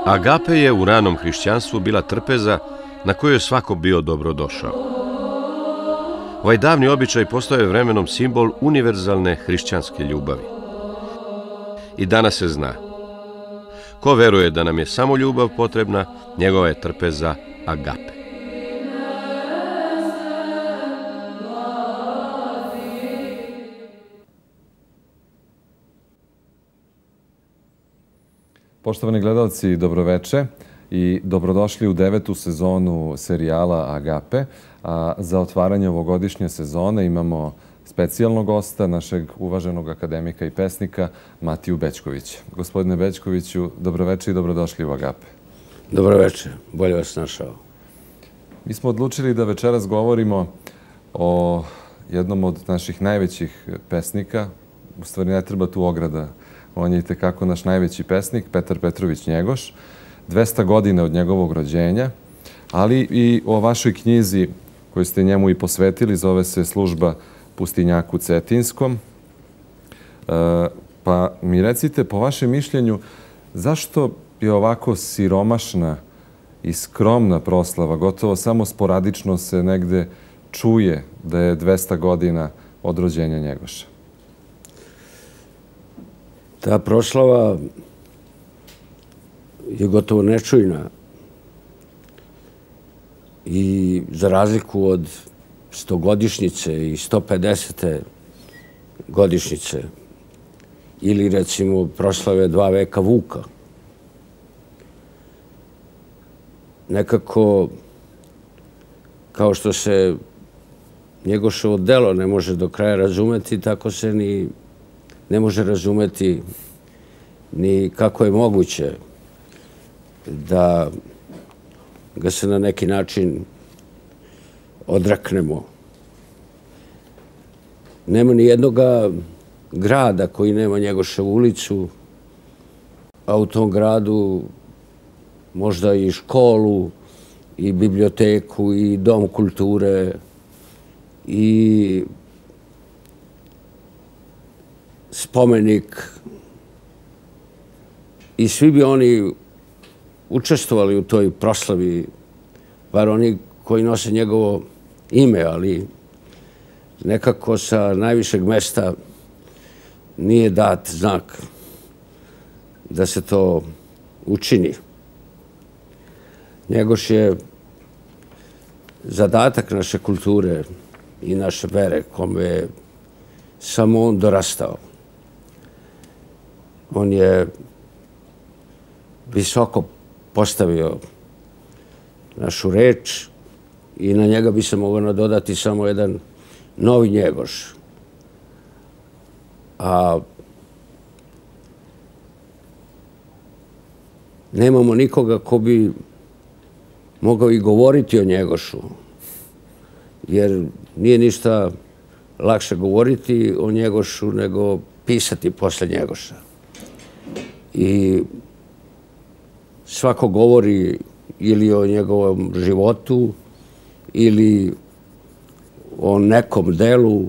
Agape je u ranom hrišćanstvu bila trpeza na kojoj je svako bio dobrodošao. Ovaj davni običaj postao je vremenom simbol univerzalne hrišćanske ljubavi. I danas se zna. Ko veruje da nam je samo ljubav potrebna, njegova je trpeza agape. Poštovani gledalci, dobroveče i dobrodošli u 9. sezonu serijala Agape. A za otvaranje ovogodišnje sezone imamo specijalnog gosta, našeg uvaženog akademika i pesnika Matiju Bećkovića. Gospodine Bećkoviću, dobroveče i dobrodošli u Agape. Dobroveče, bolje vas našao. Mi smo odlučili da večeras govorimo o jednom od naših najvećih pesnika. U stvari ne treba tu ograda. On je i tekako naš najveći pesnik, Petar Petrović Njegoš. 200 godina od njegovog rođenja, ali i o vašoj knjizi koju ste njemu i posvetili, zove se Služba pustinjaku Cetinskom. Pa mi recite, po vašem mišljenju, zašto je ovako siromašna i skromna proslava, gotovo samo sporadično se negde čuje da je 200 godina od rođenja Njegoša? Ta proslava je gotovo nečujna i za razliku od 100-godišnjice i 150. godišnjice ili recimo proslave 2 veka Vuka. Nekako kao što se Njegoševo delo ne može do kraja razumeti, tako se ni ne može razumeti ni kako je moguće da ga se na neki način odreknemo. Nema ni jednog grada koji nema Njegoševu ulicu, a u tom gradu možda i školu, i biblioteku, i dom kulture, i spomenik. I svi bi oni učestvovali u toj proslavi, bar oni koji nose njegovo ime, ali nekako sa najvišeg mesta nije dat znak da se to učini. Njegoš je zadatak naše kulture i naše vere, kome je samo on dorastao. On je visoko postavio našu reč i na njega bi se mogao nadodati samo jedan novi Njegoš. A nemamo nikoga ko bi mogao i govoriti o Njegošu, jer nije ništa lakše govoriti o Njegošu nego pisati posle Njegoša. I svako govori ili o njegovom životu ili o nekom delu,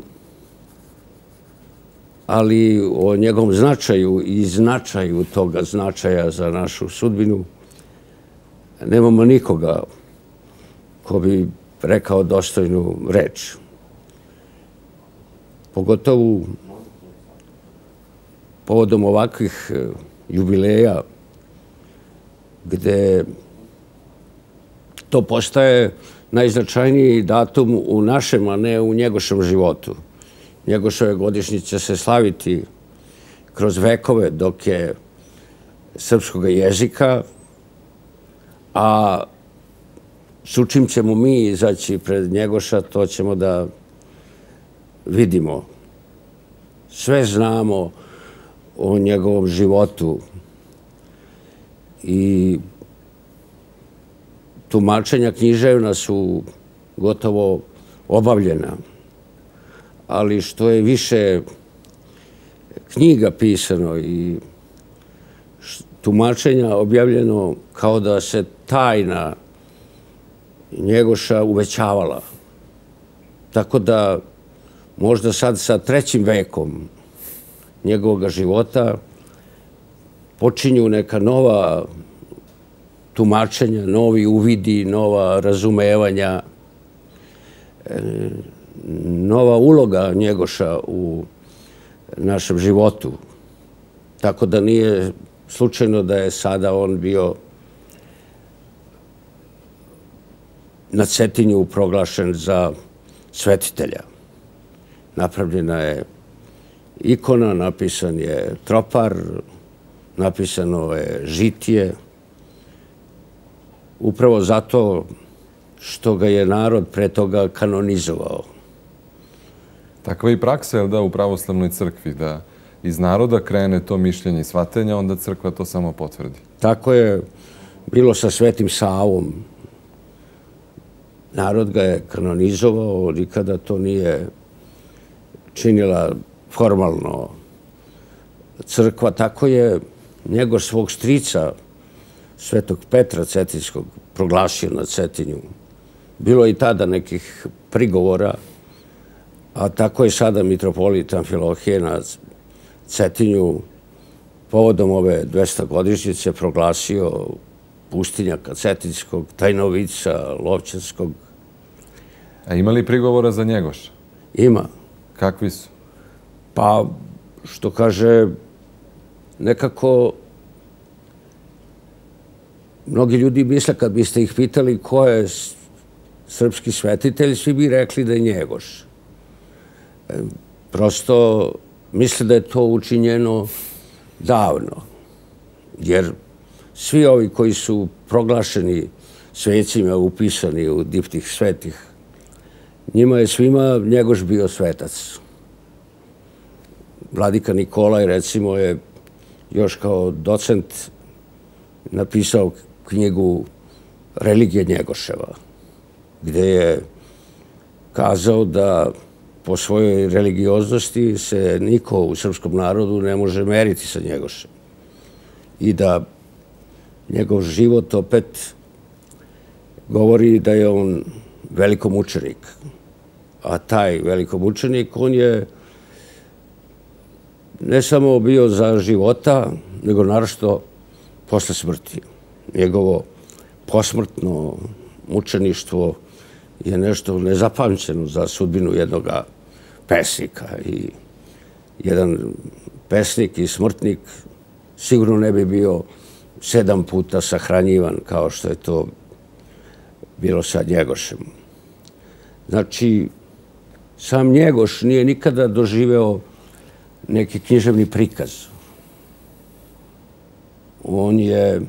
ali o njegovom značaju i značaju toga značaja za našu sudbinu nemamo nikoga ko bi rekao dostojnu reč. Pogotovo povodom ovakvih jubileja gde to postaje najznačajniji datum u našem, a ne u Njegošem životu. Njegošove godišnjice se slaviti kroz vekove dok je srpskog jezika, a s čim ćemo mi izaći pred Njegoša, to ćemo da vidimo. Sve znamo o njegovom životu i tumačenja književna su gotovo obavljena. Ali što je više knjiga pisano i tumačenja objavljeno, kao da se tajna Njegoša uvećavala. Tako da možda sad sa 3. vekom njegovog života počinju neka nova tumačenja, novi uvidi, nova razumevanja, nova uloga Njegoša u našem životu. Tako da nije slučajno da je sada on bio na Cetinju proglašen za svetitelja. Napravljena je ikona, napisan je tropar, napisano je žitije, upravo zato što ga je narod pre toga kanonizovao. Takva je i praksa, je li da, u pravoslavnoj crkvi, da iz naroda krene to mišljenje i shvatanje, onda crkva to samo potvrdi. Tako je bilo sa Svetim Savom. Narod ga je kanonizovao, nikada to nije činila formalno crkva. Tako je Njegoš svog strica, Svetog Petra Cetinskog, proglasio na Cetinju. Bilo je i tada nekih prigovora, a tako je sada mitropolit Amfilohije na Cetinju povodom ove 200-godišnjice proglasio pustinjaka Cetinskog, Tajnovica, Lovćanskog. A ima li prigovora za Njegoša? Ima. Kakvi su? Pa, što kaže, nekako mnogi ljudi misle, kad biste ih pitali ko je srpski svetitelj, svi bi rekli da je Njegoš. Prosto misle da je to učinjeno davno, jer svi ovi koji su proglašeni svecima, upisani u diptih svetih, njima je svima Njegoš bio svetac. Vladika Nikolaj, recimo, je još kao docent napisao knjigu Religija Njegoševa, gde je kazao da po svojoj religioznosti se niko u srpskom narodu ne može meriti sa Njegošem. I da njegov život opet govori da je on velikomučenik. A taj velikomučenik, on je ne samo bio za života, nego naročito posle smrti. Njegovo posmrtno mučeništvo je nešto nezapamćeno za sudbinu jednog pesnika. I jedan pesnik i smrtnik sigurno ne bi bio 7 puta sahranjivan kao što je to bilo sa Njegošem. Znači, sam Njegoš nije nikada doživeo neki književni prikaz. On je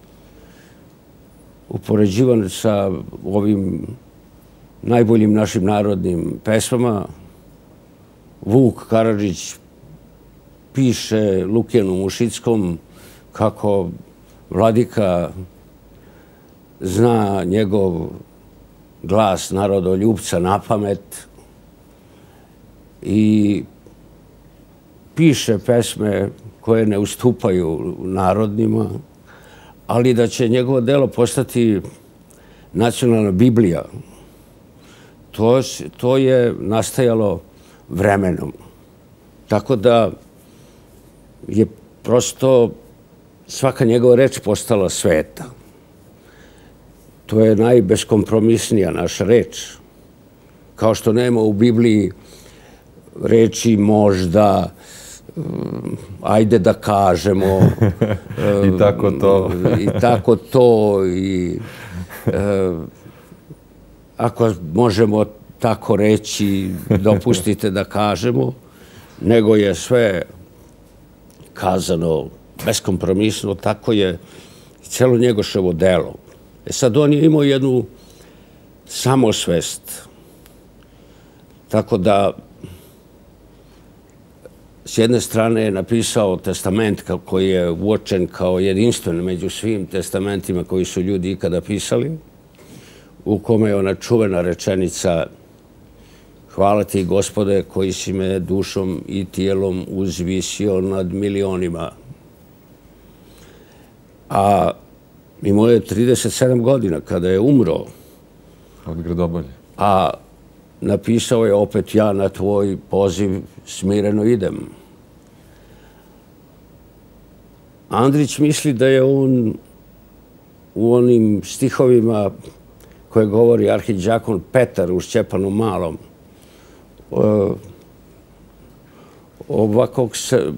upoređivan sa ovim najboljim našim narodnim pesmama. Vuk Karadžić piše Lukijanu Mušickom kako vladika zna njegov glas narodoljubca na pamet i piše pesme koje ne ustupaju narodnima, ali da će njegovo delo postati nacionalna Biblija, to je nastajalo vremenom. Tako da je prosto svaka njegova reč postala sveta. To je najbeskompromisnija naša reč. Kao što nema u Bibliji reči možda, ajde da kažemo. I tako to. I tako to. I ako možemo tako reći, dopustite da kažemo, nego je sve kazano beskompromisno, tako je celo Njegoševo delo. Sad on je imao jednu samosvest, tako da s jedne strane je napisao testament koji je uočen kao jedinstven među svim testamentima koji su ljudi ikada pisali, u kome je ona čuvena rečenica hvala ti, Gospode, koji si me dušom i tijelom uzvisio nad milionima. A imao je 37 godina kada je umro. Od Gradobolje. A napisao je opet ja na tvoj poziv smireno idem. Andrić misli da je on u onim stihovima koje govori arhidžakon Petar u Šćepanu Malom. Ovakvog se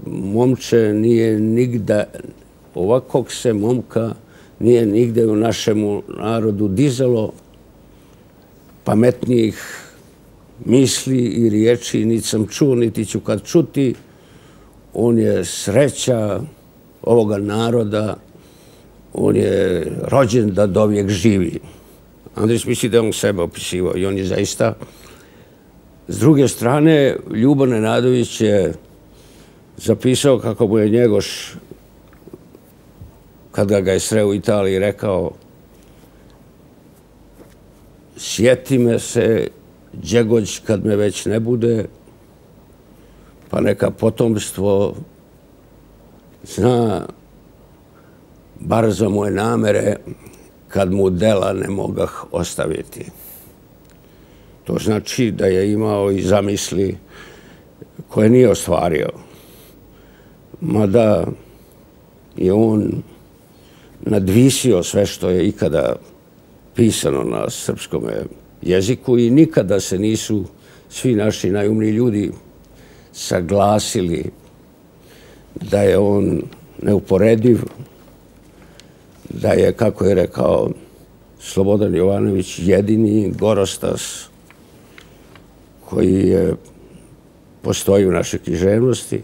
momka nije nigde u našemu narodu dizalo, pametnijih misli i riječi niti sam čuo, niti ću kad čuti. On je sreća ovoga naroda, on je rođen da dovijek živi. Andrić misli da je on sebe opisivao i on je zaista. S druge strane, Ljubo Nenadović je zapisao kako mu je Njegoš, kada ga je sreo u Italiji, rekao: sjeti me se, Đegođ, kad me već ne bude, pa neka potomstvo zna bar za moje namere, kad mu dela ne mogah ostaviti. To znači da je imao i zamisli koje nije ostvario. Mada je on nadvisio sve što je ikada pisano na srpskom jeziku i nikada se nisu svi naši najumniji ljudi saglasili da je on neuporediv, da je, kako je rekao Slobodan Jovanović, jedini gorostas koji postoji u našoj književnosti.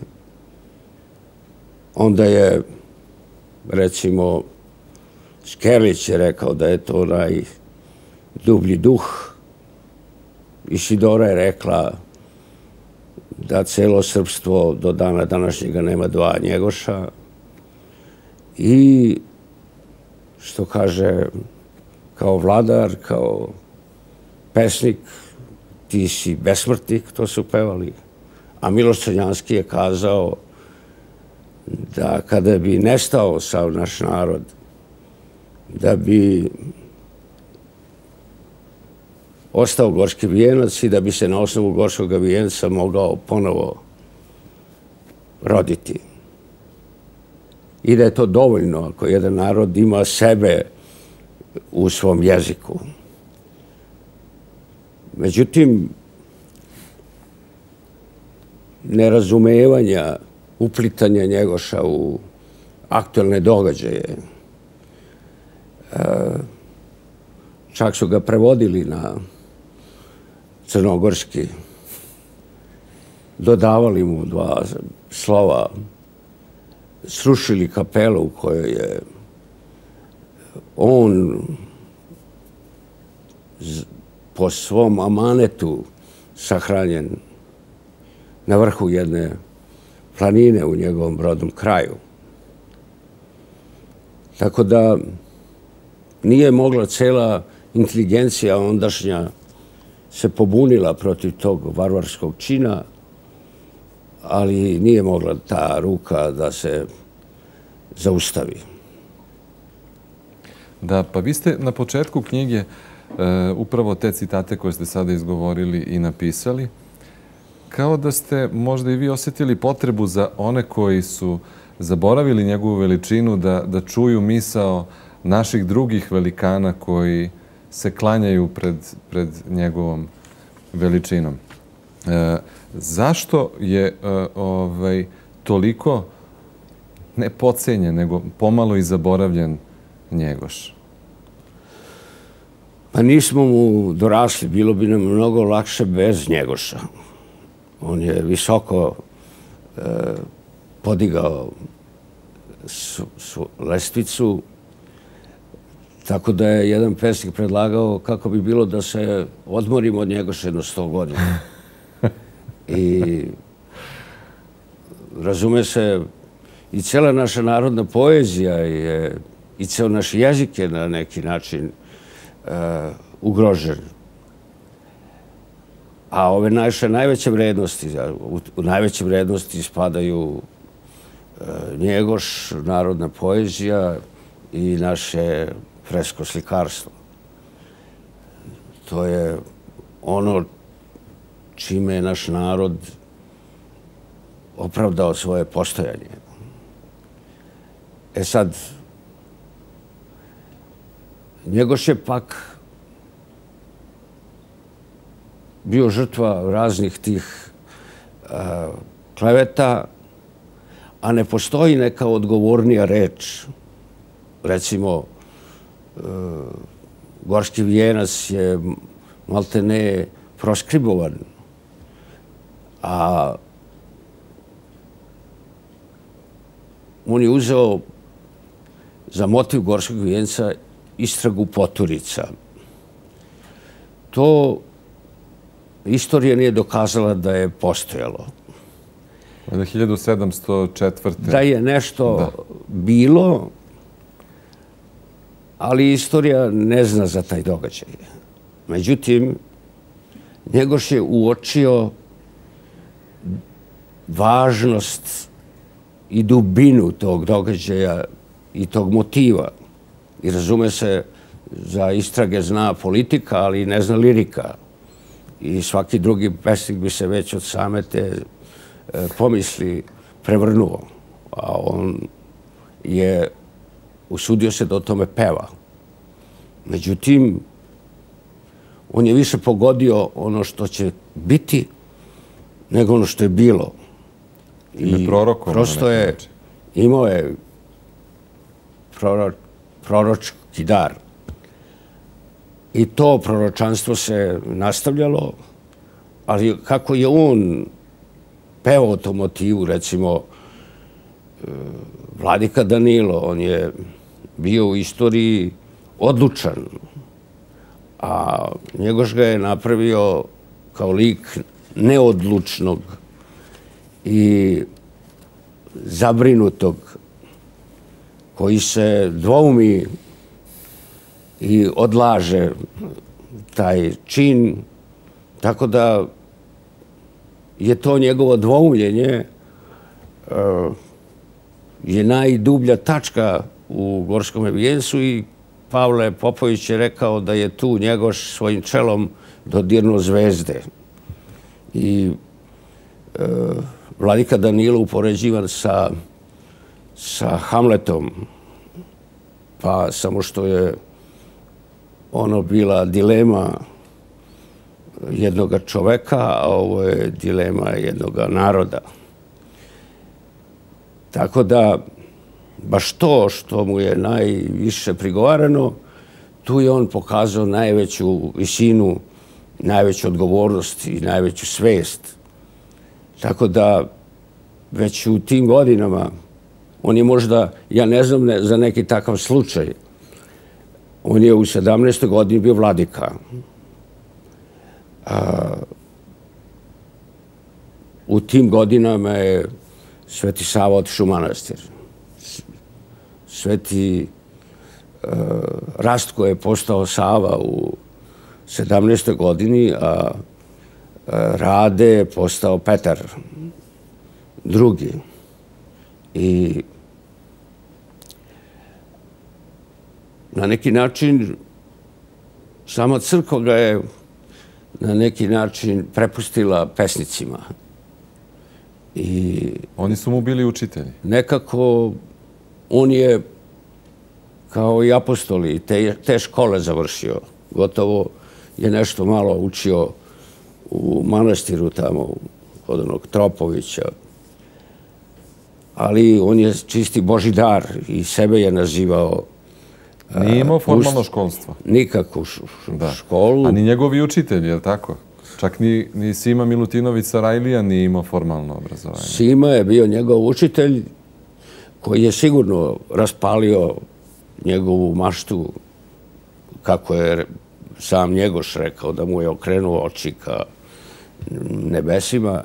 Onda je, recimo, Škerlić je rekao da je to najdublji duh. Isidora je rekla da celo srpstvo do dana današnjega nema dva Njegoša. I, što kaže, kao vladar, kao pesnik, ti si besmrtnik, to su pevali. A Miloš Crnjanski je kazao da kada bi nestao sav naš narod, da bi ostao Gorski vijenac i da bi se na osnovu Gorskog vijenca mogao ponovo roditi. I da je to dovoljno ako jedan narod ima sebe u svom jeziku. Međutim, nerazumevanja, uplitanja Njegoša u aktuelne događaje, čak su ga prevodili na crnogorski, dodavali mu dva slova, srušili kapelu u kojoj je on po svom amanetu sahranjen na vrhu jedne planine u njegovom rodnom kraju. Tako da nije mogla cela inteligencija ondašnja se pobunila protiv tog varvarskog čina, ali nije mogla ta ruka da se zaustavi. Da, pa vi ste na početku knjige upravo te citate koje ste sada izgovorili i napisali, kao da ste možda i vi osjetili potrebu za one koji su zaboravili njegovu veličinu da čuju misao naših drugih velikana koji se klanjaju pred njegovom veličinom. Zašto je toliko ne podcenjen, nego pomalo i zaboravljen Njegoš? Pa nismo mu dorasli, bilo bi nam mnogo lakše bez Njegoša. On je visoko podigao lestvicu, tako da je jedan pesnik predlagao kako bi bilo da se odmorimo od Njegoša jedno 100 godina. I razume se, i cela naša narodna poezija i ceo naš jezik je na neki način ugrožen. A ove naše najveće vrednosti, u najveće vrednosti spadaju Njegoš, narodna poezija i naše fresko slikarstvo. To je ono čime je naš narod opravdao svoje postojanje. E sad, Njegoš je pak bio žrtva raznih tih kleveta, a ne postoji neka odgovornija reč. Recimo, Gorski vijenac je maltene proskribovan, a on je uzeo za motiv Gorskog vijenca istragu Poturica. To istorija nije dokazala da je postojalo. Da 1704. Da je nešto bilo, ali istorija ne zna za taj događaj. Međutim, Njegoš je uočio važnost i dubinu tog događaja i tog motiva. I razume se, za istrage zna politika, ali ne zna lirika. I svaki drugi pesnik bi se već od same te pomisli prevrnuo. A on je usudio se da o tome peva. Međutim, on je više pogodio ono što će biti nego ono što je bilo. I prosto je, imao je proročki dar. I to proročanstvo se nastavljalo, ali kako je on pevao o tom motivu, recimo, Vladika Danilo, on je bio u istoriji odlučan, a Njegoš ga je napravio kao lik neodlučnog i zabrinutog, koji se dvoumi i odlaže taj čin, tako da je to njegovo dvoumljenje je najdublja tačka u Gorskom vijencu i Pavle Popović je rekao da je tu Njegoš svojim čelom dodirnuo zvezde. I Vladika Danilo upoređivan sa Hamletom, pa samo što je ono bila dilema jednog čoveka, a ovo je dilema jednog naroda. Tako da, baš to što mu je najviše prigovarano, tu je on pokazao najveću visinu, najveću odgovornost i najveću svest. Tako da, već u tim godinama, on je možda, ja ne znam za neki takav slučaj, on je u 17. godini bio vladika. U tim godinama je Sveti Sava otišao u manastir. Sveti Rastko je postao Sava u 17. godini, a Rade je postao Petar II. I na neki način sama crkva ga je na neki način prepustila pesnicima. I oni su mu bili učitelji. Nekako on je, kao i apostoli, te škole završio. Gotovo je nešto malo učio u manastiru tamo, kod onog Tropovića. Ali on je čisti Božji dar i sebe je nazivao... Nije imao formalno školstvo. Nikakvu školu. A ni njegovi učitelji, je li tako? Čak ni Sima Milutinović Sarajlija nije imao formalno obrazovanje. Sima je bio njegov učitelj koji je sigurno raspalio njegovu maštu, kako je sam Njegoš rekao, da mu je okrenuo oči ka nebesima.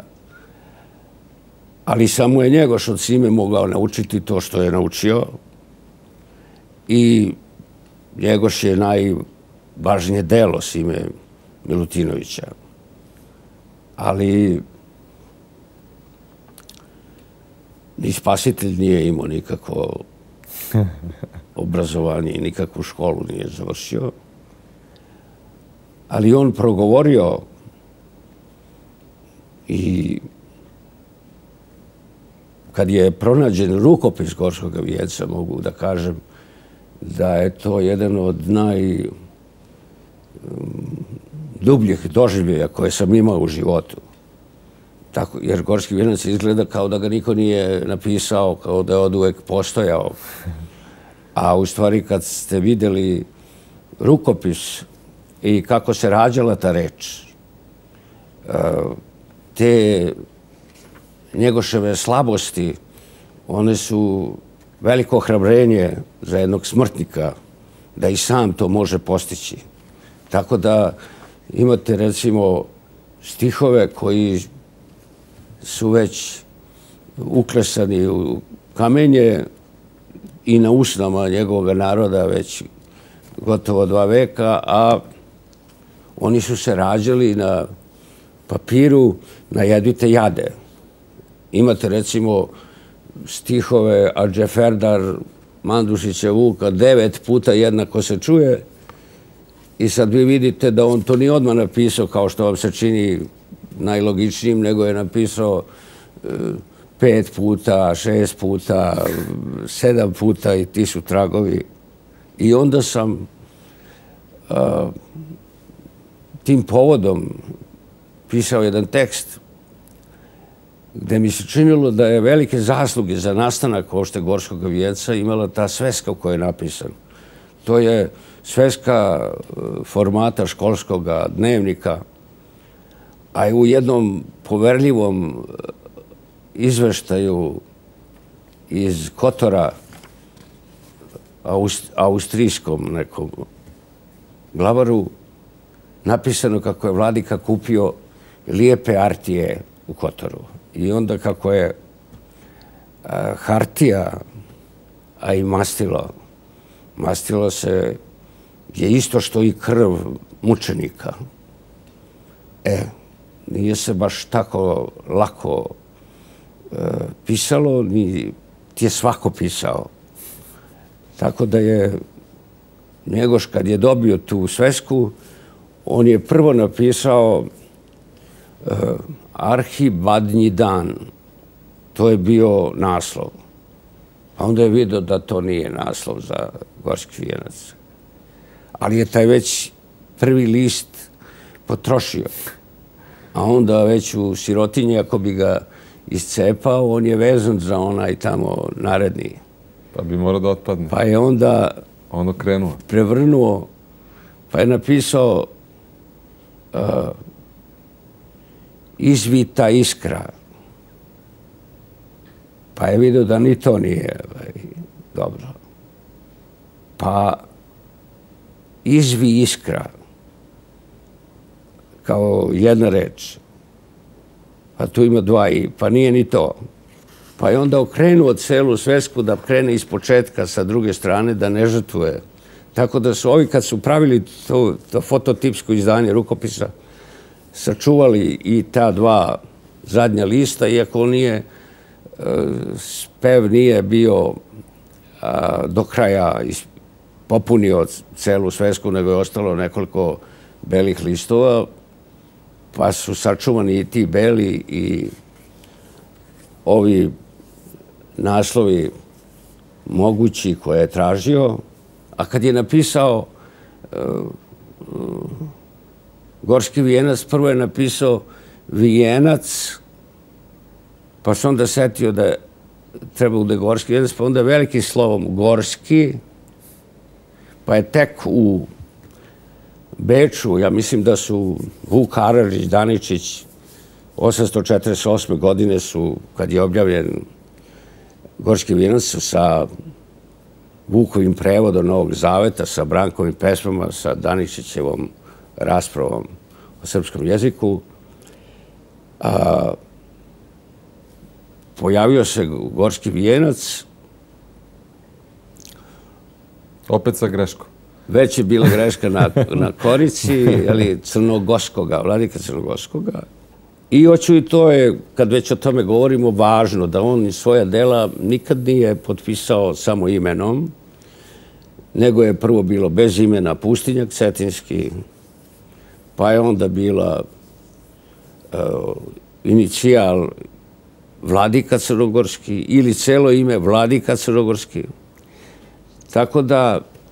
Ali samo je Njegoš od Sime mogao naučiti to što je naučio. I Njegoš je najvažnije delo Sime Milutinovića. Ali ni Spasitelj nije imao nikakvo obrazovanje i nikakvu školu nije završio. Ali on progovorio i kad je pronađen rukopis Gorskog vijenca, mogu da kažem da je to jedan od najdubljih doživljaja koje sam imao u životu. Tako, jer Gorski vijenac izgleda kao da ga niko nije napisao, kao da je od uvek postojao. A u stvari kad ste vidjeli rukopis i kako se rađala ta reč, te Njegoševe slabosti, one su veliko ohrabrenje za jednog smrtnika da i sam to može postići. Tako da imate recimo stihove koji su već uklesani u kamenje i na usnama njegovog naroda već gotovo 2 veka, a oni su se rađali na papiru na jedvite jade. Imate recimo stihove Adžeferdar Mandušića Vuka 9 puta jednako se čuje i sad vi vidite da on to nije odmah napisao kao što vam se čini najlogičnijim, nego je napisao 5 puta, 6 puta, 7 puta i ti su tragovi. I onda sam tim povodom pisao jedan tekst gde mi se činilo da je velike zasluge za nastanak uopšte Gorskog vijenca imala ta sveska u kojoj je napisan. To je sveska formata školskog dnevnika, a u jednom poverljivom izveštaju iz Kotora, austrijskom nekom glavaru, napisano kako je vladika kupio lijepe artije u Kotoru. I onda kako je hartija, a i mastilo, mastilo se je isto što i krv mučenika. Nije se baš tako lako pisalo, ni ti je svako pisao. Tako da je Njegoš, kad je dobio tu svesku, on je prvo napisao Arhibadnji dan. To je bio naslov. A onda je vidio da to nije naslov za Gorski vijenac. Ali je taj već prvi list potrošio. A onda već u sirotinji, ako bi ga iscepao, on je vezan za onaj tamo naredni. Pa bi morao da otpadne. Pa je onda ono krenuo. Prevrnuo, pa je napisao izvita iskra. Pa je vidio da ni to nije dobro. Pa izvi iskra, kao jedna reč. Pa tu ima 2 i, pa nije ni to. Pa je onda okrenuo celu svesku da krene iz početka sa druge strane, da ne žrtvuje. Tako da su ovi, kad su pravili to fototipsko izdanje rukopisa, sačuvali i ta 2 zadnja lista, iako spev nije bio do kraja popunio celu svesku, nego je ostalo nekoliko belih listova, pa su sačuvani i ti beli i ovi naslovi mogući koje je tražio. A kad je napisao Gorski vijenac, prvo je napisao vijenac, pa se onda setio da je trebao da je Gorski vijenac, pa onda velikim slovom Gorski, pa je tek u Beču, ja mislim da su Vuk Karadžić, Daničić, 848. godine su, kad je objavljen Gorski vijenac sa Vukovim prevodom Novog Zaveta, sa Brankovim pesmama, sa Daničićevom raspravom o srpskom jeziku, pojavio se Gorski vijenac. Opet sa greškom. Već je bila greška na korici, Crnogorskoga, vladika Crnogorskoga. I hoću i to je, kad već o tome govorimo, važno, da on svoja dela nikad nije potpisao samo imenom, nego je prvo bilo bez imena Pustinjak Cetinski, pa je onda bila inicijal Vladika Crnogorski ili celo ime Vladika Crnogorski. Tako da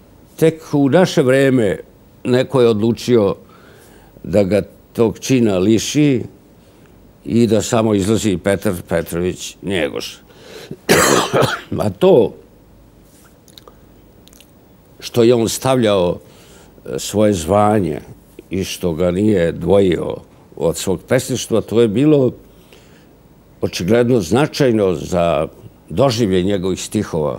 tek u naše vreme neko je odlučio da ga tog čina liši i da samo izlazi Petar Petrović Njegoš. A to što je on stavljao svoje zvanje i što ga nije dvojio od svog pesništva, to je bilo očigledno značajno za doživlje njegovih stihova.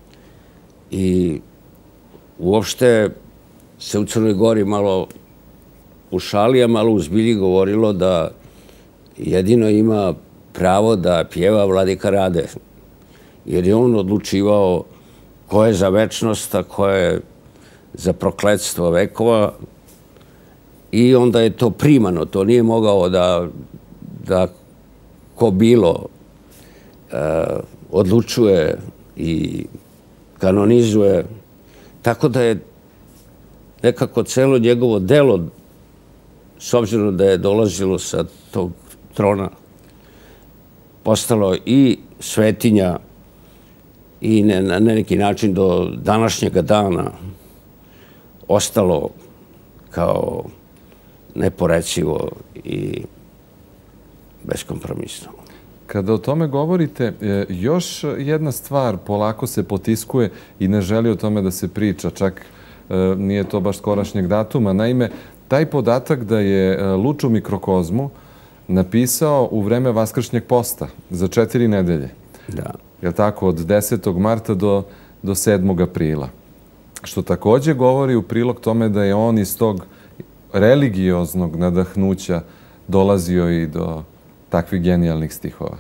I uopšte se u Crnoj Gori malo u šali, a malo u zbilji govorilo da jedino ima pravo da pjeva Vladika Rade, jer je on odlučivao ko je za večnost, a ko je za prokletstvo vekova, i onda je to primano, to nije mogao da ko bilo odlučuje i kanonizuje, tako da je nekako celo njegovo delo, s obzirom da je dolazilo sa tog trona, postalo i svetinja i na neki način do današnjega dana ostalo kao neporecivo i beskompromisno. Kada o tome govorite, još jedna stvar polako se potiskuje i ne želi o tome da se priča, čak nije to baš skorašnjeg datuma. Naime, taj podatak da je Luč u mikrokozmu napisao u vreme Vaskršnjeg posta za 4 nedelje. Da. Je li tako? Od 10. marta do 7. aprila. Što takođe govori u prilog tome da je on iz tog religioznog nadahnuća dolazio i do takvih genijalnih stihova.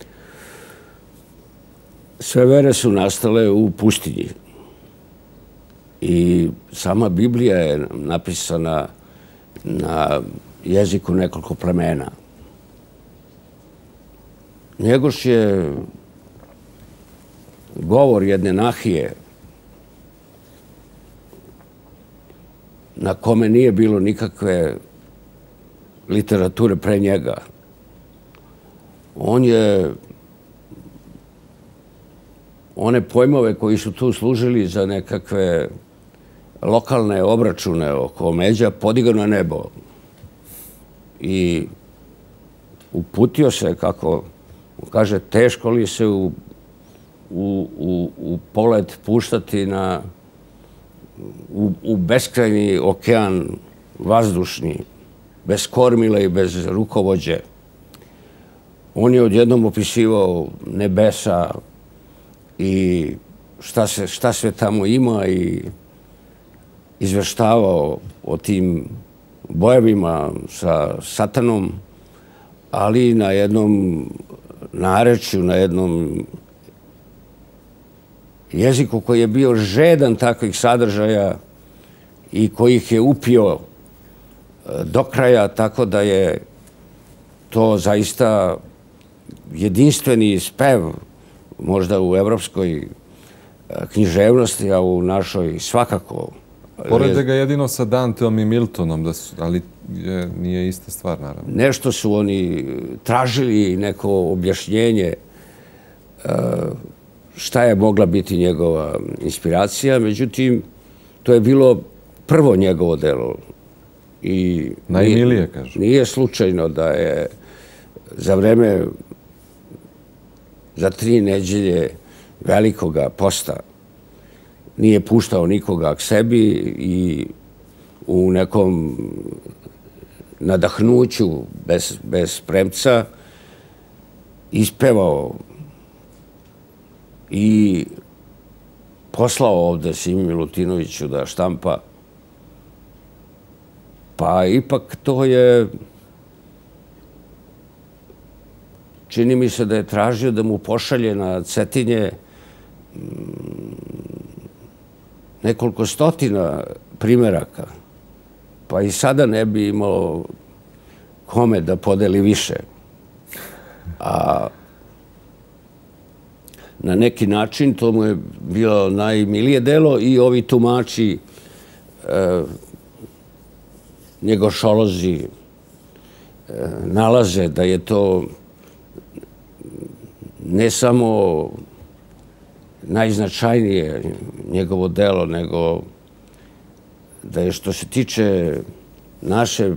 Sve vere su nastale u pustinji. I sama Biblija je napisana na jeziku nekoliko plemena. Njegoš je govor jedne nahije na kome nije bilo nikakve literature pre njega. On je one pojmove koji su tu služili za nekakve lokalne obračune oko međa podigao na nebo i uputio se, kako kaže, teško li se u polet puštati u beskrajni okean vazdušni, bez kormila i bez rukovođe. On je odjednom opisivao nebesa i šta sve tamo ima i izveštavao o tim bojevima sa satanom, ali na jednom narečju, na jednom jeziku koji je bio žedan takvih sadržaja i koji ih je upio do kraja, tako da je to zaista jedinstveni spev možda u evropskoj književnosti, a u našoj svakako. Porede ga jedino sa Danteom i Miltonom, ali nije ista stvar, naravno. Nešto su oni tražili, neko objašnjenje šta je mogla biti njegova inspiracija, međutim, to je bilo prvo njegovo delo. Najmilije, kažu. Nije slučajno da je za vreme, za 3 nedelje velikoga posta nije puštao nikoga k sebi i u nekom nadahnuću bez premca ispevao i poslao ovde Simi Milutinoviću da štampa. Pa ipak to je, čini mi se da je tražio da mu pošalje na Cetinje nekoliko stotina primeraka, pa i sada ne bi imao kome da podeli više. A na neki način to mu je bilo najmilije delo i ovi tumači, njegošolozi, nalaze da je to ne samo najznačajnije njegovo delo, nego da je što se tiče naše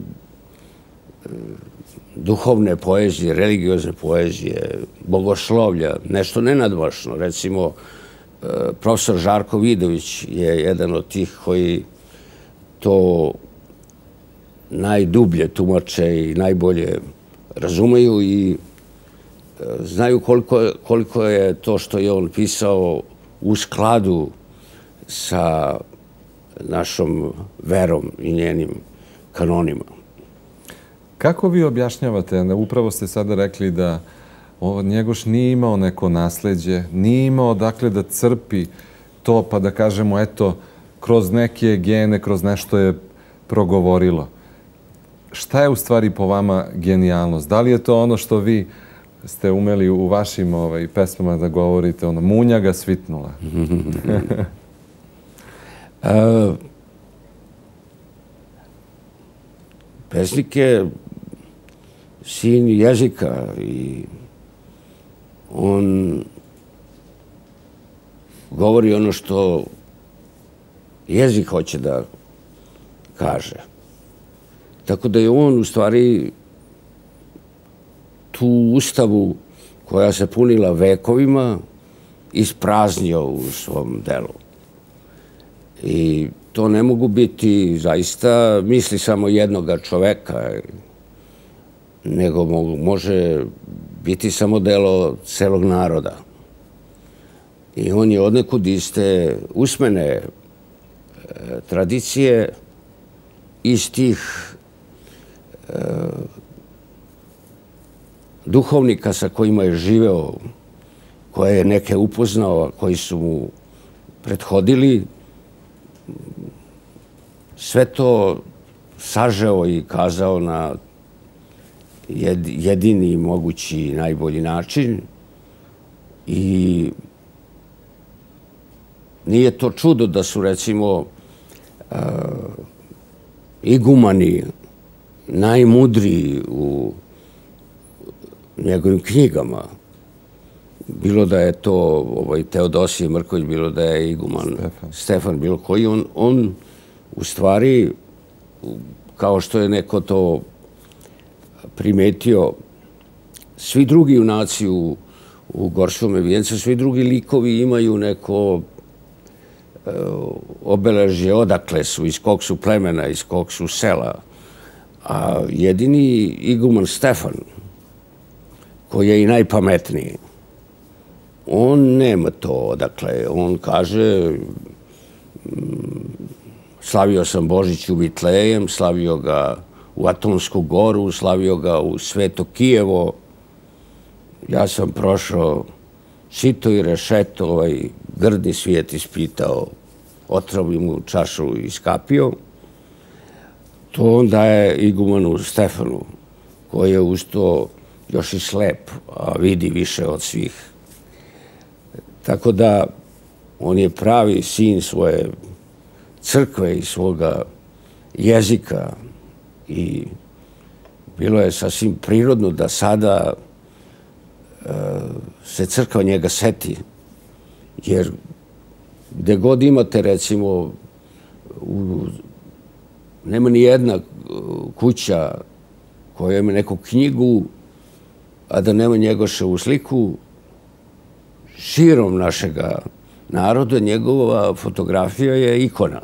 duhovne poezije, religiozne poezije, bogoslovlja, nešto nenadmašno. Recimo, profesor Žarko Vidović je jedan od tih koji to najdublje tumače i najbolje razumeju i znaju koliko je to što je on pisao u skladu sa našom verom i njenim kanonima. Kako vi objašnjavate, upravo ste sada rekli da Njegoš nije imao neko nasleđe, nije imao dakle da crpi to pa da kažemo eto kroz neke gene, kroz nešto je progovorilo. Šta je u stvari po vama genijalnost? Da li je to ono što vi ste umeli u vašim pesmama da govorite, ono, munja ga svitnula? Pesnik je sin jezika i on govori ono što jezik hoće da kaže. Tako da je on u stvari tu ustavu koja se punila vekovima ispraznio u svom delu. I to ne mogu biti zaista misli samo jednoga čoveka, nego može biti samo delo celog naroda. I on je odnekud iz te usmene tradicije, iz tih duhovnika sa kojima je živeo, koje je neke upoznao, koji su mu prethodili, sve to sažeo i kazao na jedini mogući i najbolji način. I nije to čudo da su, recimo, igumani najmudriji u njegovim knjigama. Bilo da je to Teodosije Mrković, bilo da je iguman Stefan, bilo koji. On u stvari, kao što je neko to primetio, svi drugi junaci u Gorskom vijencu, svi drugi likovi imaju neko obeležje odakle su, iz kog su plemena, iz kog su sela. A jedini iguman Stefan, koji je i najpametniji, on nema to. Dakle, on kaže, slavio sam Božić u Vitlejem, slavio ga u Atonsku goru, slavio ga u Sveto Kijevo. Ja sam prošao sito i rešeto, ovaj grdni svijet ispitao, otrovi mu čašu iskapio. To onda je igumanu Stefanu, koji je uz to još i slep, a vidi više od svih. Tako da on je pravi sin svoje crkve i svoga jezika i bilo je sasvim prirodno da sada se crkva njega seti, jer gde god imate, recimo, nema ni jedna kuća koja ima neku knjigu, a da nema Njegoševu sliku. Širom našega naroda njegova fotografija je ikona.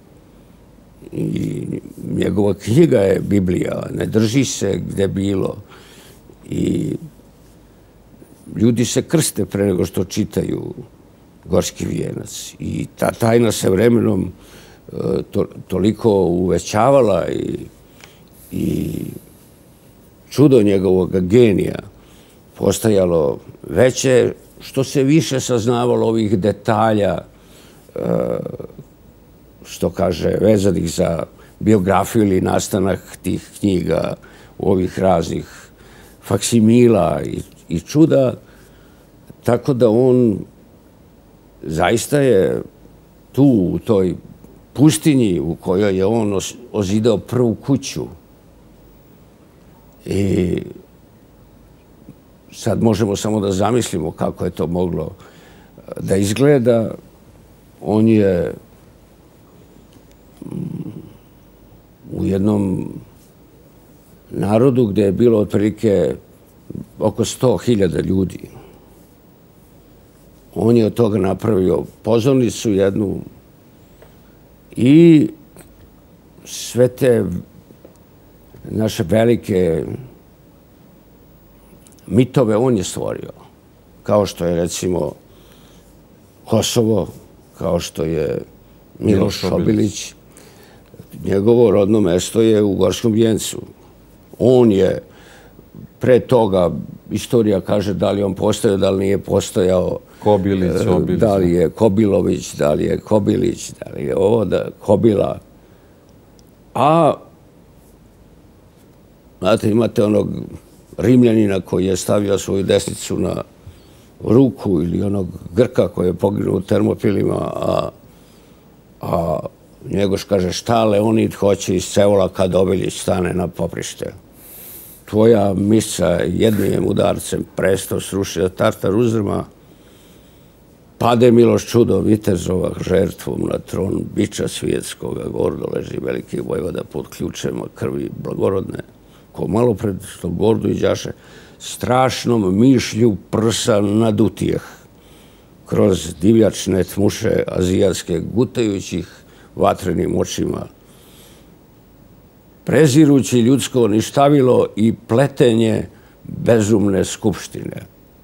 I njegova knjiga je Biblija, ne drži se gde bilo. I ljudi se krste pre nego što čitaju Gorski vijenac. I ta tajna se vremenom toliko uvećavala i čudo njegovog genija postajalo veće, što se više saznavalo ovih detalja, što kaže, vezanih za biografiju ili nastanak tih knjiga, ovih raznih faksimila i čuda. Tako da on zaista je tu u toj pustinji u kojoj je on ozidao prvu kuću. I sad možemo samo da zamislimo kako je to moglo da izgleda. On je u jednom narodu gde je bilo otprilike oko 100.000 ljudi. On je od toga napravio pozornicu jednu i sve te naše velike mitove on je stvorio. Kao što je, recimo, Kosovo, kao što je Miloš Obilić. Njegovo rodno mesto je u Gorskom Vijencu. On je pre toga, istorija kaže da li on postojao, da li nije postojao, da li je Kobilović, da li je Kobilić, da li je ovo, Kobila. A, znate, imate onog Rimljanina koji je stavio svoju desnicu na ruku ili onog Grka koji je poginuo u Termopilima, a Njegoš kaže šta Leonid hoće iz Cevola kad Obilić stane na poprište. Tvoja misa jednim udarcem presto srušio Tartar uzrma, pade Miloš Čudo vitezova žrtvom na tron biča svjetskoga, gordo leži veliki vojvoda pod ključema krvi blagorodne, ko malo pred što gordo iđaše, strašnom mišlju prsa nadutijeh, kroz divljačne tmuše azijatske gutajućih vatrenim očima, prezirući ljudsko ništavilo i pletenje bezumne skupštine.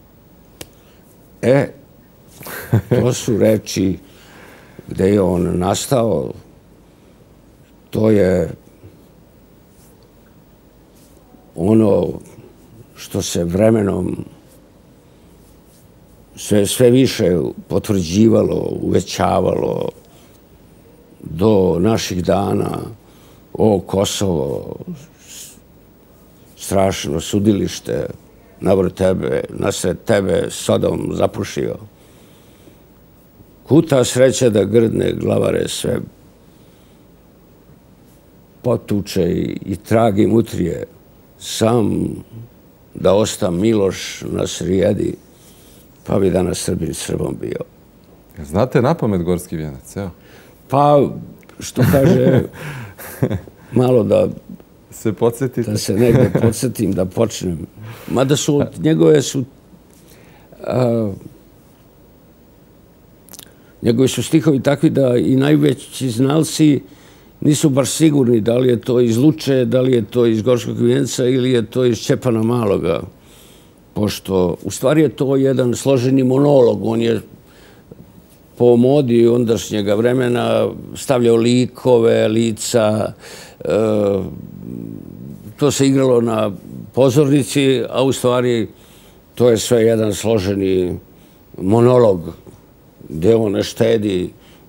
To su reči gde je on nastao. To je ono što se vremenom sve više potvrđivalo, uvećavalo do naših dana. O, Kosovo, strašno sudilište, nasred tebe Sodom zapušio. Kuta sreća da grdne glavare sve potuče i tragi mutrije, sam da osta Miloš na srijedi, pa bi danas Srbin Srbom bio. Znate napamet Gorski Vijenac, evo? Pa, što kaže, malo da se podsjetite. Da se negde podsjetim, da počnem. Mada su njegove su stihovi takvi da i najveći znalci nisu baš sigurni da li je to iz Luče, da li je to iz Gorskog Vijenca ili je to iz Čepana Maloga. Pošto, u stvari je to jedan složeni monolog. On je po modi ondašnjega vremena stavljao likove, lica. To se igralo na pozornici, a u stvari to je sve jedan složeni monolog gde on ne štedi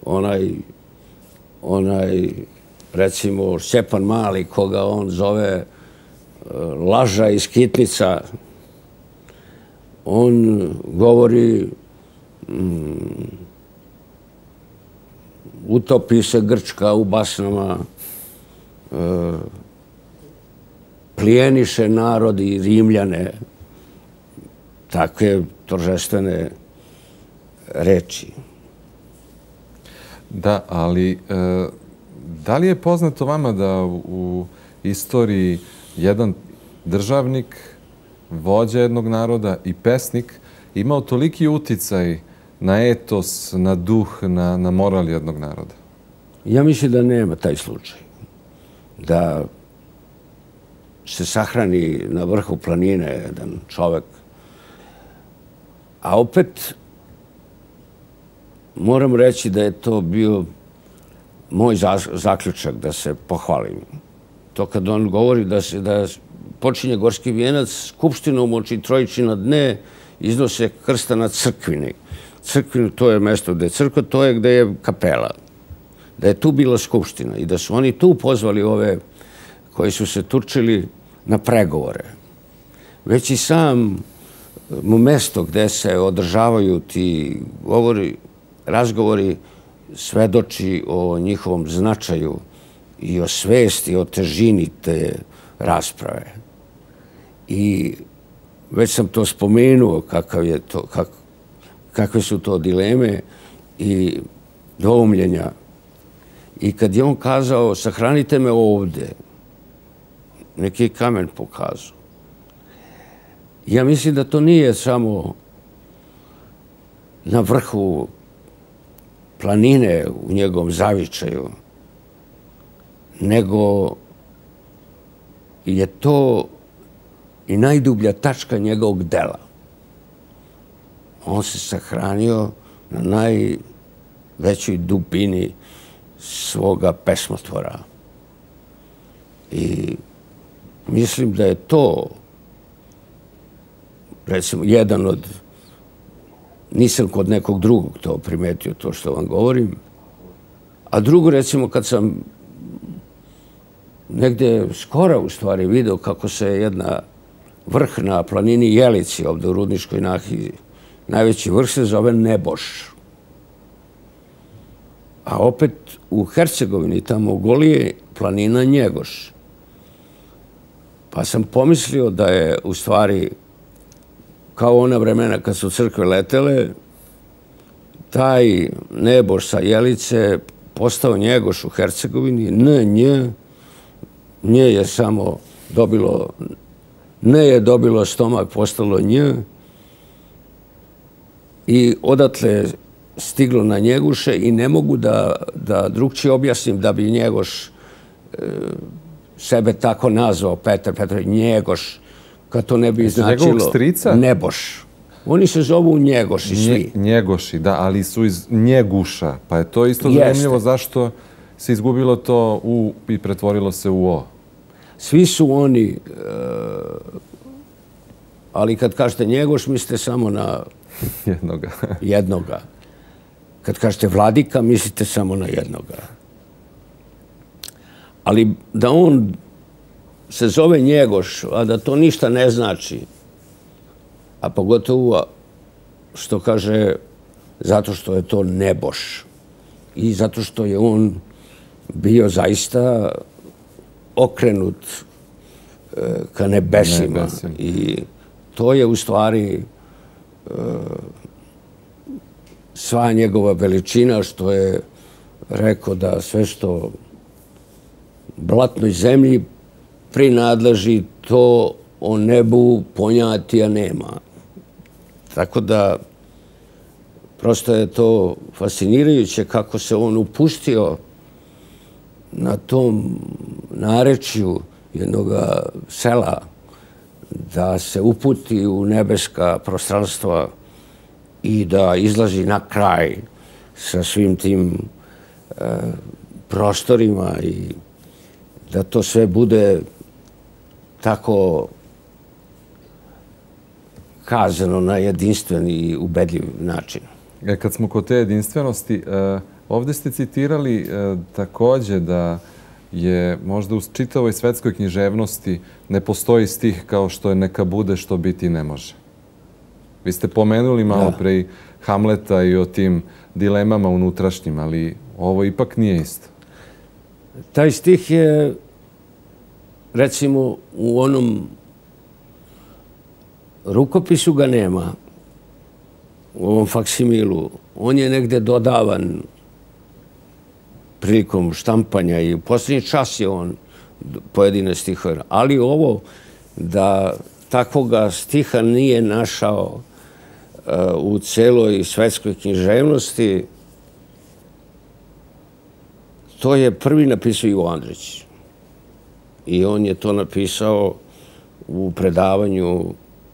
onaj recimo Šćepan Mali, koga on zove laža iz Kitnica. On govori utopi se Grčka u basnama, plijeniše narodi Rimljane, takve торжествene reči. Da, ali da li je poznato vama da u istoriji jedan državnik, vođa jednog naroda i pesnik imao toliki uticaj na etos, na duh, na moral jednog naroda? Ja mislim da nema taj slučaj. Da se sahrani na vrhu planine jedan čovek. A opet moram reći da je to bio moj zaključak, da se pohvalim. To kad on govori da počinje Gorski Vijenac skupštinom oči Trojičina dne iznose krsta na crkvini. Crkvinu, to je mesto gde je crkva, to je gde je kapela. Da je tu bila skupština i da su oni tu pozvali ove koji su se tučili na pregovore. Već i sam mesto gde se održavaju ti razgovori svedoči o njihovom značaju i o svesti, o težini te rasprave. I već sam to spomenuo kakve su to dileme i dvoumljenja I kad je on kazao, sahranite me ovde, neki kamen pokazao. Ja mislim da to nije samo na vrhu planine u njegovom zavičaju, nego je to i najdublja tačka njegovog dela. On se sahranio na najvećoj dubini svoga pesmotvora. I mislim da je to, recimo, jedan od, nisam kod nekog drugog to primetio, to što vam govorim, a drugo, recimo, kad sam negde skoro u stvari video kako se jedna vrh na planini Jelici, ovde u Rudničkoj nahiji, najveći vrh se zove Neboš. A opet u Hercegovini, tamo u Golije, planina Njegoš. Pa sam pomislio da je u stvari, kao ona vremena kad su crkve letele, taj Neboš sa Jelice postao Njegoš u Hercegovini, Nje je samo dobilo, ne je dobilo stomak, postalo Nj, i odatle stiglo na Njeguše i ne mogu da drugčije objasnim da bi Njegoš sebe tako nazvao, Petar Njegoš, kad to ne bi značilo Neboš. Oni se zovu Njegoši svi. Njegoši, da, ali su iz Njeguša, pa je to isto zanimljivo zašto se izgubilo to U i pretvorilo se u O. Svi su oni, ali kad kažete Njegoš, mislite samo na jednoga. Kad kažete Vladika, mislite samo na jednoga. Ali da on se zove Njegoš, a da to ništa ne znači, a pogotovo što kaže zato što je to Neboš i zato što je on bio zaista okrenut ka nebesima. I to je u stvari sva njegova veličina, što je rekao da sve što blatnoj zemlji prinadleži, to o nebu ponjatija nema. Tako da prosto je to fascinirajuće kako se on upustio na tom narečju jednog sela da se uputi u nebeska prostranstva i da izlazi na kraj sa svim tim prostorima i da to sve bude tako kazano na jedinstven i ubedljiv način. Kad smo kod te jedinstvenosti, ovde ste citirali takođe da je možda u čitavoj svetskoj književnosti ne postoji stih kao što je neka bude što biti ne može. Vi ste pomenuli malo pre i Hamleta i o tim dilemama unutrašnjim, ali ovo ipak nije isto. Taj stih je, recimo, u onom rukopisu ga nema, u ovom faksimilu. On je negde dodavan prilikom štampanja i u posljednji čas je on pojedine stihove. Ali ovo, da takvoga stiha nije našao u celoj svetskoj književnosti, to je prvi napisao Ivo Andrić. I on je to napisao u predavanju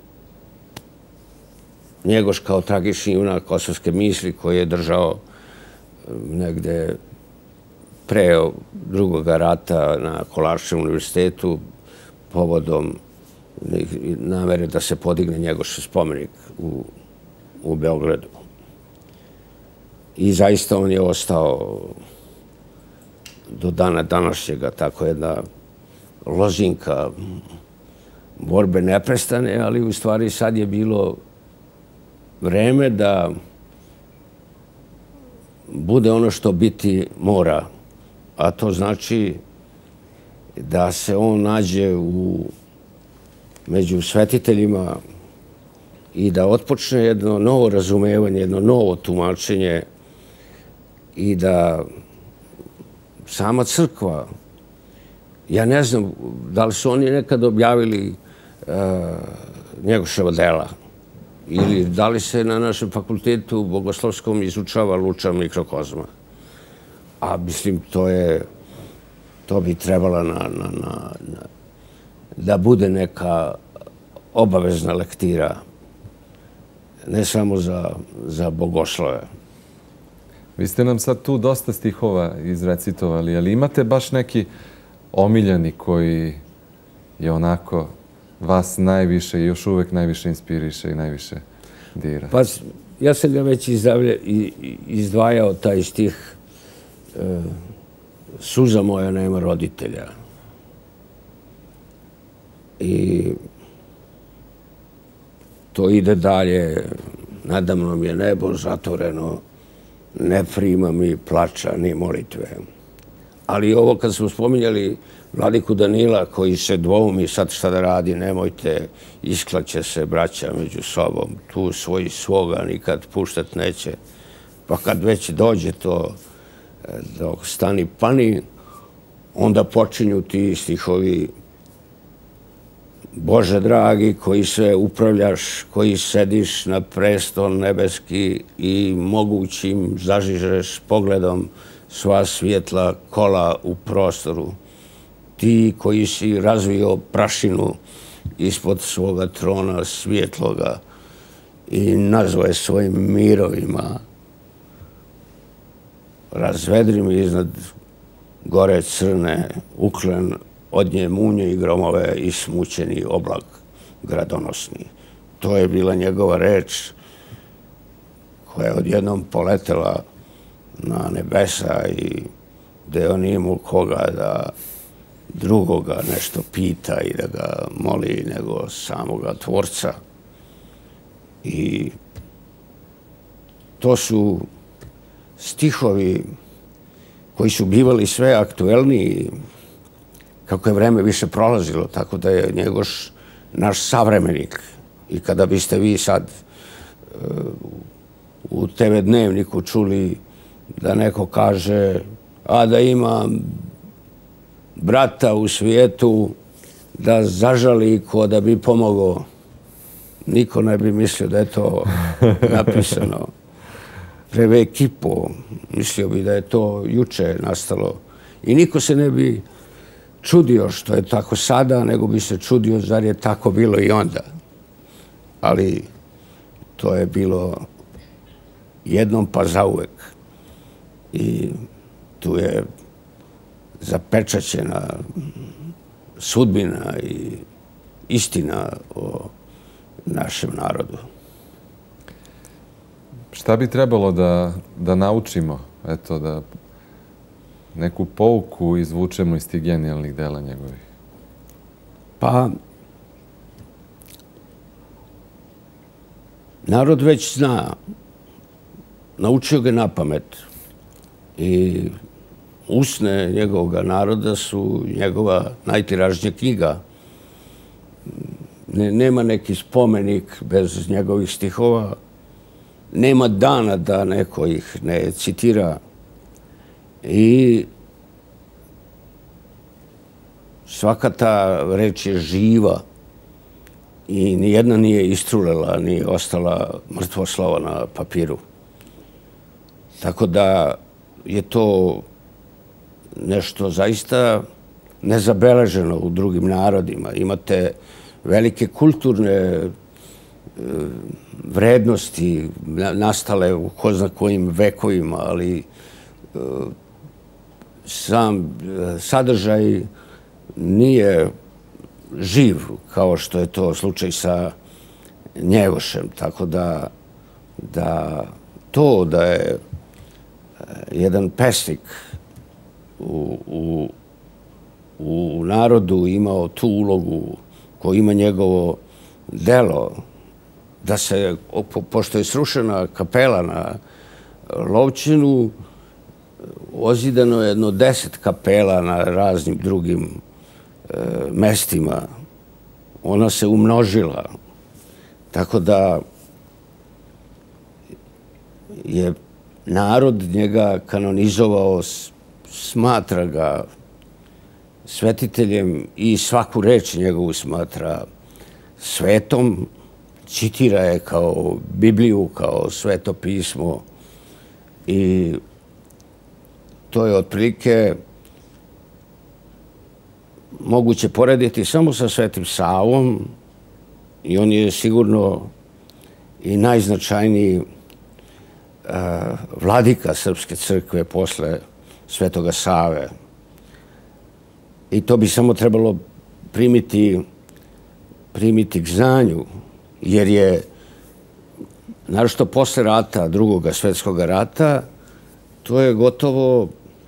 Njegoš kao tragični junak kosovske misli koji je držao negde pre drugog rata na Kolarčevom univerzitetu povodom namere da se podigne Njegošev spomenik u Beogradu. I zaista on je ostao do dana današnjega tako jedna lozinka borbe neprestane, ali u stvari sad je bilo vreme da bude ono što biti mora, a to znači da se on nađe među svetiteljima i da otpočne jedno novo razumevanje, jedno novo tumačenje i da sama crkva. Ja ne znam da li su oni nekad objavili Njegoševa dela ili da li se na našem fakultetu bogoslovskom izučava Luča mikrokozma. A mislim, to bi trebala da bude neka obavezna lektira, ne samo za bogoslove. Vi ste nam sad tu dosta stihova izrecitovali, ali imate baš neki omiljeni koji je onako vas najviše i još uvek najviše inspiriše i najviše dira? Pa ja sam ga već izdvajao, taj stih Suza moja nema roditelja. I to ide dalje, nadamnom je nebo zatvoreno, ne prima mi plača ni molitve. Ali ovo kad smo spominjali Vladiku Danila koji se dvoumi sad šta da radi, nemojte, isklaće se braća među sobom, tu svoga nikad puštat neće. Pa kad već dođe to dok stani pani, onda počinju ti stihovi Bože dragi, koji se upravljaš, koji sediš na prestol nebeski i mogućim zažižeš pogledom sva svjetla kola u prostoru. Ti koji si razvio prašinu ispod svoga trona svjetloga i nazvaje svojim mirovima, razvedri mi iznad gore crne, uklen od nje munje i gromove i smućeni oblak gradonosni. To je bila njegova reč koja je odjednom poletela na nebesa i gde on imao koga da drugoga nešto pita i da ga moli nego samoga Tvorca. I to su stihovi koji su bivali sve aktuelniji kako je vreme više prolazilo, tako da je Njegoš naš savremenik. I kada biste vi sad u TV Dnevniku čuli da neko kaže a da ima brata u svijetu da zažali ko da bi pomogao, niko ne bi mislio da je to napisano pre vek i po. Mislio bi da je to juče nastalo. I niko se ne bi čudio što je tako sada, nego bi se čudio zar je tako bilo i onda. Ali to je bilo jednom pa zauvek. I tu je zapečaćena sudbina i istina o našem narodu. Šta bi trebalo da naučimo, eto, da neku pouku izvučemo iz tih genijalnih dela njegovih? Pa, narod već zna, naučio ga na pamet i usne njegovog naroda su njegova najtiražnija knjiga. Nema neki spomenik bez njegovih stihova, nema dana da neko ih ne citira i svaka ta reč je živa i nijedna nije istrulela, nije ostala mrtvo slovo na papiru. Tako da je to nešto zaista nezabeleženo u drugim narodima. Imate velike kulturne vrednosti nastale u ko zna kojim vekovima, ali sam sadržaj nije živ kao što je to slučaj sa Njegošem. Tako da to da je jedan pesnik u narodu imao tu ulogu koju ima njegovo delo, da se, pošto je srušena kapela na Lovćinu, ozidano je jedno 10 kapela na raznim drugim mestima. Ona se umnožila. Tako da je narod njega kanonizovao smatra ga svetiteljem i svaku reč njegovu smatra svetom, citira je kao Bibliju, kao sveto pismo i to je otprilike moguće porediti samo sa Svetim Savom i on je sigurno i najznačajniji vladika Srpske crkve posle Svetoga Save. I to bi samo trebalo primiti k znanju, jer je, naročito posle rata, Drugoga svetskog rata, to je gotovo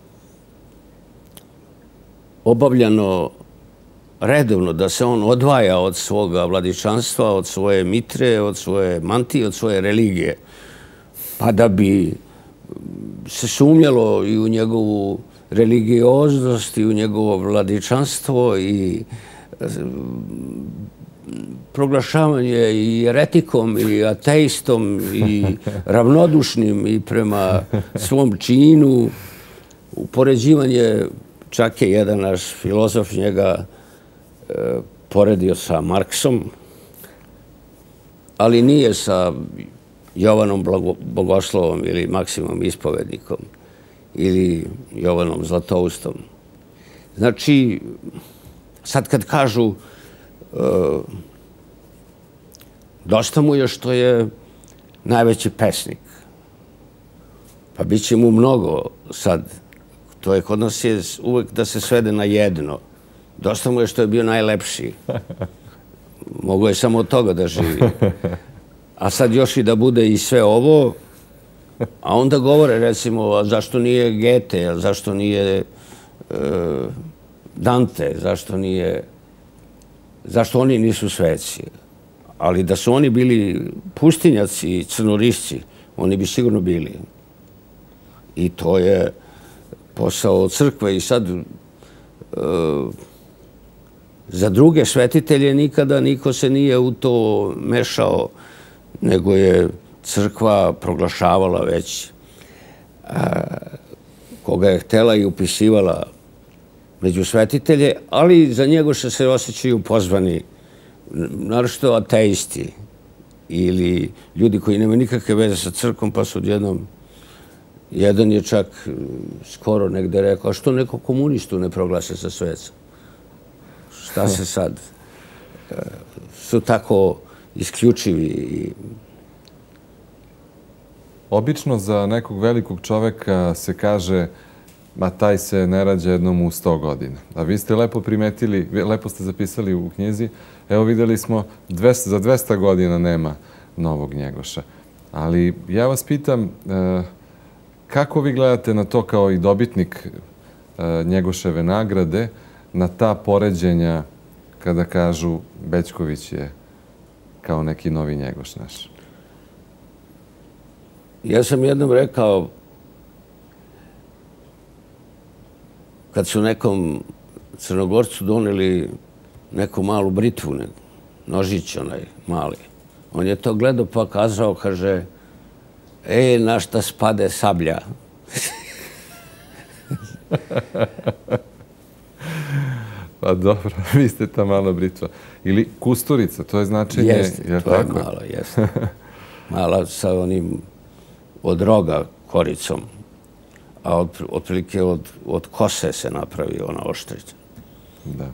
obavljano redovno, da se on odvaja od svoga vladičanstva, od svoje mitre, od svoje mantije, od svoje religije, pa da bi se sumnjalo i u njegovu religioznost i u njegovo vladičanstvo i proglašavanje i eretikom i ateistom i ravnodušnim i prema svom činu. Upoređivanje, čak je jedan naš filozof njega poredio sa Marksom, ali nije sa Jovanom Bogoslovom ili Maksimom Ispovednikom ili Jovanom Zlatoustom. Znači, sad kad kažu dosta mu je što je najveći pesnik, pa bit će mu mnogo sad. To je kod nas je uvek da se svede na jedno. Dosta mu je što je bio najlepši. Mogu je samo od toga da živi. A sad još i da bude i sve ovo, a onda govore, recimo, a zašto nije Goethe, a zašto nije Dante, zašto oni nisu sveci. Ali da su oni bili pustinjaci i crnorisci, oni bi sigurno bili. I to je posao crkve i sad za druge svetitelje nikada niko se nije u to mešao, nego je crkva proglašavala već koga je htela i upisivala među svetitelje, ali za Njegoša se osjećaju pozvani, naročito ateisti ili ljudi koji nemaju nikakve veze sa crkvom, pa su odjednom, jedan je čak skoro negde rekao, a što neko komunistu ne proglase za sveca? Šta se sad? Su tako isključivi. Obično za nekog velikog čoveka se kaže ma taj se ne rađa jednom u 100 godina. A vi ste lepo primetili, lepo ste zapisali u knjizi, evo videli smo za 200 godina nema novog Njegoša. Ali ja vas pitam, kako vi gledate na to kao i dobitnik Njegoševe nagrade, na ta poređenja kada kažu Bećković je kao neki novi Njegoš naš? Ja sam jednom rekao, kad su nekom Crnogorcu doneli neku malu britvu, nožić onaj mali, on je to gledao pa kazao, kaže, na šta spade sablja. Pa dobro, vi ste ta mala britva. Ili kusturica, to je značenje... Jeste, to je mala, jeste. Mala sa onim od roga koricom, a otprilike od kose se napravi ona oštrica. Da.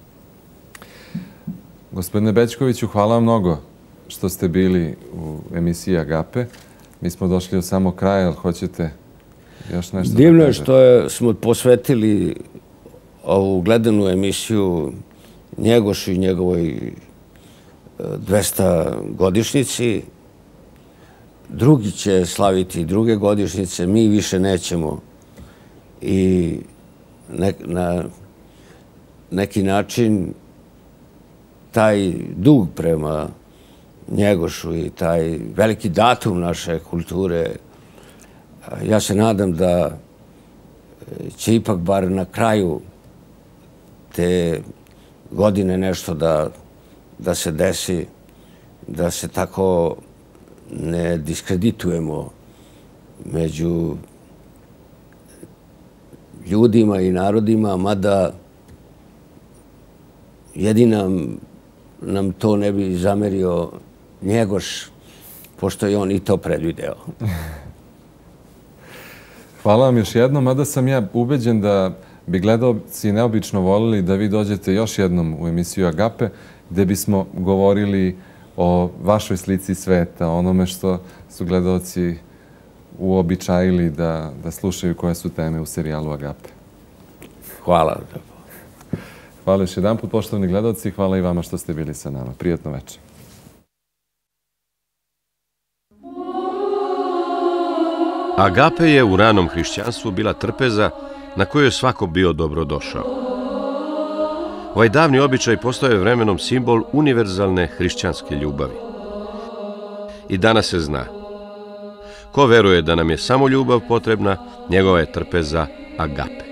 Gospodine Bećkoviću, hvala vam mnogo što ste bili u emisiji Agape. Mi smo došli od samog kraja, ali hoćete još nešto da kažete? Divno je što smo posvetili ovu gledanu emisiju Njegošu i njegovoj 200 godišnjici. Drugi će slaviti druge godišnjice, mi više nećemo. I na neki način taj dug prema Njegošu i taj veliki datum naše kulture, ja se nadam da će ipak bar na kraju te godine nešto da se desi, da se tako ne diskreditujemo među ljudima i narodima, mada jedina nam to ne bi zamerio Njegoš, pošto je on i to predvideo. Hvala vam još jednom, mada sam ja ubeđen da bi gledaoci neobično volili da vi dođete još jednom u emisiju Agape, gde bismo govorili o vašoj slici sveta, onome što su gledaoci uobičajili da slušaju koje su teme u serijalu Agape. Hvala. Hvala još jedan put, poštovani gledaoci, hvala i vama što ste bili sa nama. Prijatno večer. Agape je u ranom hrišćanstvu bila trpeza na kojoj je svako bio dobrodošao. Ovaj davni običaj postao je vremenom simbol univerzalne hrišćanske ljubavi. I danas se zna. Ko veruje da nam je samo ljubav potrebna, njegova je trpeza agape.